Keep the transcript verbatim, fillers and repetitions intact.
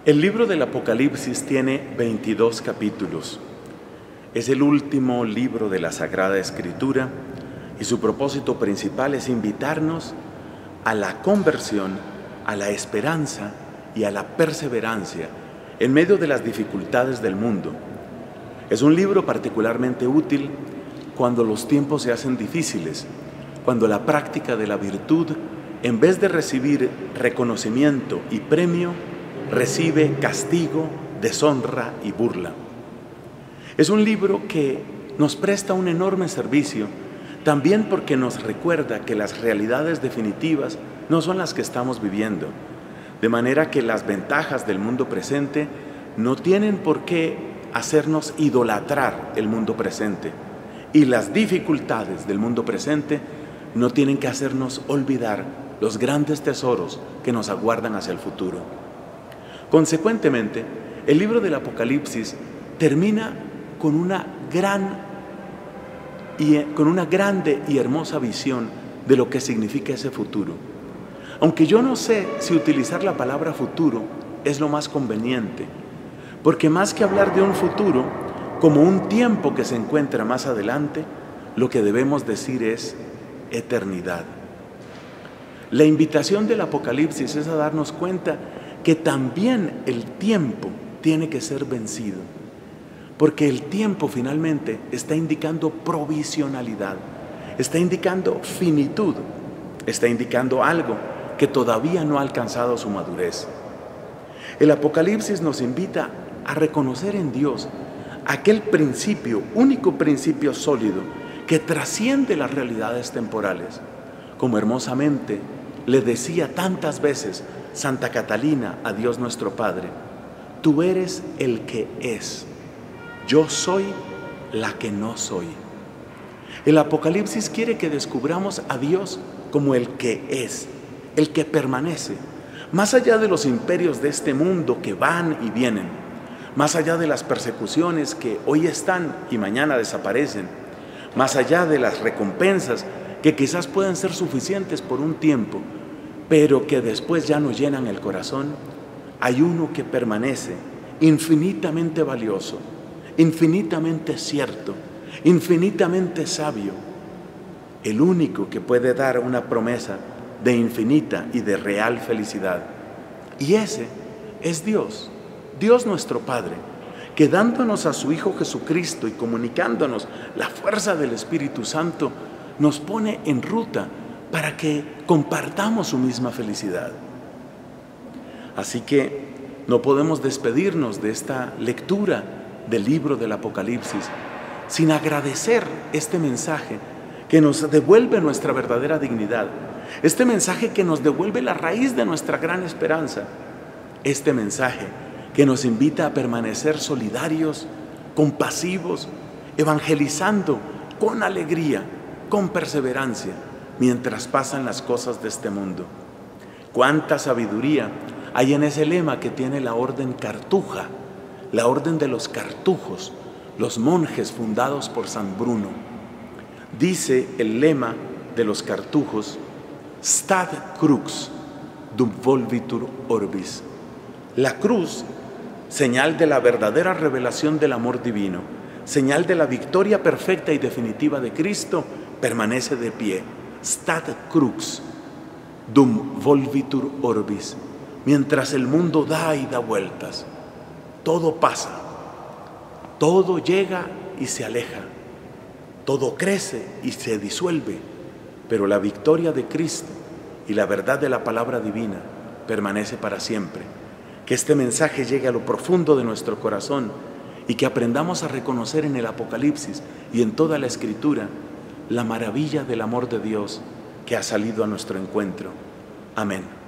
El libro del Apocalipsis tiene veintidós capítulos. Es el último libro de la Sagrada Escritura y su propósito principal es invitarnos a la conversión, a la esperanza y a la perseverancia en medio de las dificultades del mundo. Es un libro particularmente útil cuando los tiempos se hacen difíciles, cuando la práctica de la virtud, en vez de recibir reconocimiento y premio, recibe castigo, deshonra y burla. Es un libro que nos presta un enorme servicio, también porque nos recuerda que las realidades definitivas no son las que estamos viviendo, de manera que las ventajas del mundo presente no tienen por qué hacernos idolatrar el mundo presente, y las dificultades del mundo presente no tienen que hacernos olvidar los grandes tesoros que nos aguardan hacia el futuro. Consecuentemente, el libro del Apocalipsis termina con una gran y con una grande y hermosa visión de lo que significa ese futuro. Aunque yo no sé si utilizar la palabra futuro es lo más conveniente, porque más que hablar de un futuro como un tiempo que se encuentra más adelante, lo que debemos decir es eternidad. La invitación del Apocalipsis es a darnos cuenta que también el tiempo tiene que ser vencido, porque el tiempo finalmente está indicando provisionalidad, está indicando finitud, está indicando algo que todavía no ha alcanzado su madurez. El Apocalipsis nos invita a reconocer en Dios aquel principio, único principio sólido, que trasciende las realidades temporales, como hermosamente le decía tantas veces Santa Catalina a Dios nuestro Padre: tú eres el que es, yo soy la que no soy. El Apocalipsis quiere que descubramos a Dios como el que es, el que permanece, más allá de los imperios de este mundo que van y vienen, más allá de las persecuciones que hoy están y mañana desaparecen, más allá de las recompensas que quizás puedan ser suficientes por un tiempo, pero que después ya no llenan el corazón. Hay uno que permanece, infinitamente valioso, infinitamente cierto, infinitamente sabio, el único que puede dar una promesa de infinita y de real felicidad. Y ese es Dios, Dios nuestro Padre, que dándonos a su Hijo Jesucristo y comunicándonos la fuerza del Espíritu Santo, nos pone en ruta para que compartamos su misma felicidad. Así que no podemos despedirnos de esta lectura del libro del Apocalipsis sin agradecer este mensaje que nos devuelve nuestra verdadera dignidad, este mensaje que nos devuelve la raíz de nuestra gran esperanza, este mensaje que nos invita a permanecer solidarios, compasivos, evangelizando con alegría, con perseverancia, mientras pasan las cosas de este mundo. Cuánta sabiduría hay en ese lema que tiene la orden Cartuja, la orden de los cartujos, los monjes fundados por San Bruno. Dice el lema de los cartujos: Stat crux dum volvitur orbis. La cruz, señal de la verdadera revelación del amor divino, señal de la victoria perfecta y definitiva de Cristo, permanece de pie. Stat crux dum volvitur orbis. Mientras el mundo da y da vueltas, todo pasa, todo llega y se aleja, todo crece y se disuelve, pero la victoria de Cristo y la verdad de la palabra divina permanece para siempre. Que este mensaje llegue a lo profundo de nuestro corazón y que aprendamos a reconocer en el Apocalipsis y en toda la Escritura la maravilla del amor de Dios que ha salido a nuestro encuentro. Amén.